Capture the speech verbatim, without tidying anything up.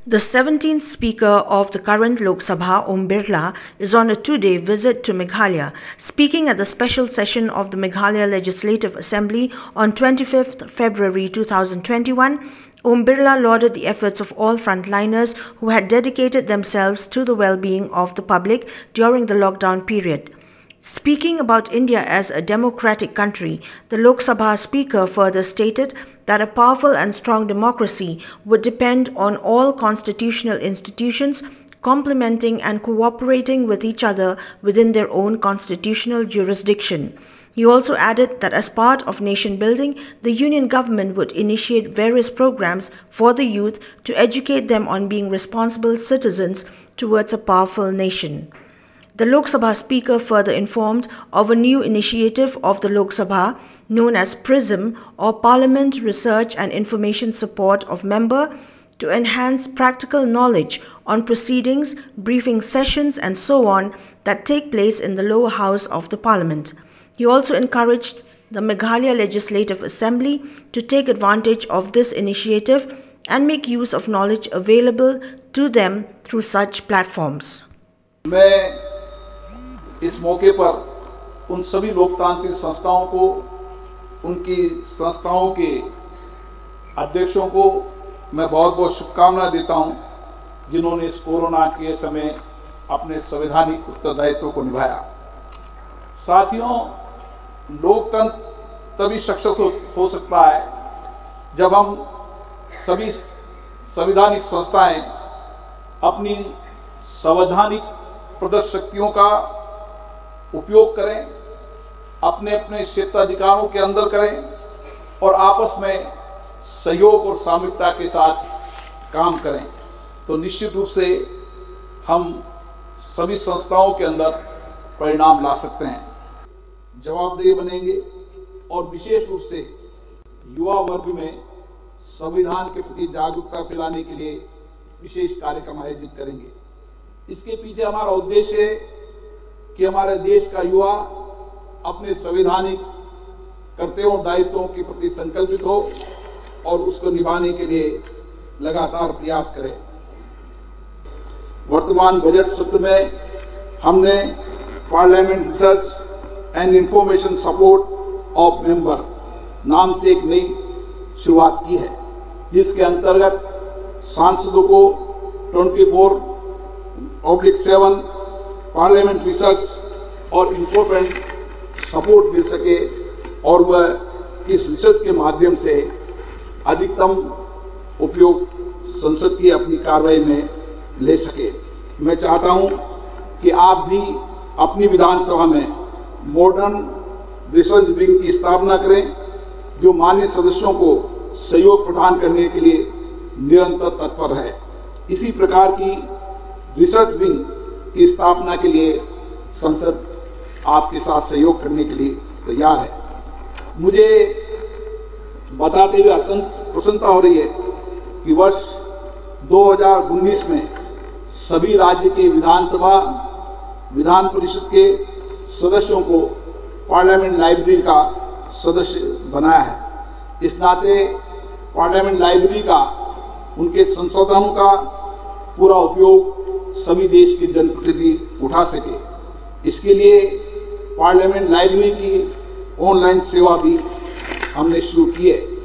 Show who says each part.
Speaker 1: The seventeenth Speaker of the current Lok Sabha, Om Birla, is on a two-day visit to Meghalaya. Speaking at the special session of the Meghalaya Legislative Assembly on twenty-fifth February two thousand twenty-one, Om Birla lauded the efforts of all frontliners who had dedicated themselves to the well-being of the public during the lockdown period. Speaking about India as a democratic country, the Lok Sabha Speaker further stated that a powerful and strong democracy would depend on all constitutional institutions complementing and cooperating with each other within their own constitutional jurisdiction. He also added that as part of nation building, the union government would initiate various programs for the youth to educate them on being responsible citizens towards a powerful nation. The Lok Sabha Speaker further informed of a new initiative of the Lok Sabha known as PRISM, or Parliament Research and Information Support of Member, to enhance practical knowledge on proceedings, briefing sessions and so on that take place in the lower house of the Parliament. He also encouraged the Meghalaya Legislative Assembly to take advantage of this initiative and make use of knowledge available to them through such platforms.
Speaker 2: मैं इस मौके पर उन सभी लोकतांत्रिक संस्थाओं को, उनकी संस्थाओं के अध्यक्षों को मैं बहुत बहुत शुभकामनाएं देता हूं, जिन्होंने इस कोरोना के समय अपने संवैधानिक उत्तरदायित्व को निभाया। साथियों, लोकतंत्र तभी सशक्त हो, हो सकता है जब हम सभी संवैधानिक संस्थाएं अपनी संवैधानिक प्रदत्त शक्तियों का उपयोग करें, अपने अपने क्षेत्राधिकारों के अंदर करें और आपस में सहयोग और सामूहिकता के साथ काम करें, तो निश्चित रूप से हम सभी संस्थाओं के अंदर परिणाम ला सकते हैं, जवाबदेह बनेंगे और विशेष रूप से युवा वर्ग में संविधान के प्रति जागरूकता फैलाने के लिए विशेष कार्यक्रम आयोजित करेंगे। इसके पीछे हमारा उद्देश्य है कि हमारे देश का युवा अपने संवैधानिक कर्तव्यों दायित्वों के प्रति संकल्पित हो और उसको निभाने के लिए लगातार प्रयास करे। वर्तमान बजट सत्र में हमने parliament research and information support of member नाम से एक नई शुरुआत की है, जिसके अंतर्गत सांसदों को चौबीस ऑब्लिक सेवन पार्लियामेंट रिसर्च और इंपॉर्टेंट सपोर्ट मिल सके और वह इस रिसर्च के माध्यम से अधिकतम उपयोग संसद की अपनी कार्रवाई में ले सके। मैं चाहता हूं कि आप भी अपनी विधानसभा में मॉडर्न रिसर्च विंग की स्थापना करें, जो मान्य सदस्यों को सहयोग प्रदान करने के लिए निरंतर तत्पर है। इसी प्रकार की रिसर्च विंग की स्थापना के लिए संसद आपके साथ सहयोग करने के लिए तैयार है। मुझे बताते हुए अत्यंत प्रसन्नता हो रही है कि वर्ष दो हज़ार उन्नीस में सभी राज्य के विधानसभा विधान परिषद के सदस्यों को पार्लियामेंट लाइब्रेरी का सदस्य बनाया है। इस नाते पार्लियामेंट लाइब्रेरी का, उनके संसाधनों का पूरा उपयोग सभी देश के जनप्रतिनिधि उठा सके, इसके लिए पार्लियामेंट लाइब्रेरी की ऑनलाइन सेवा भी हमने शुरू की है।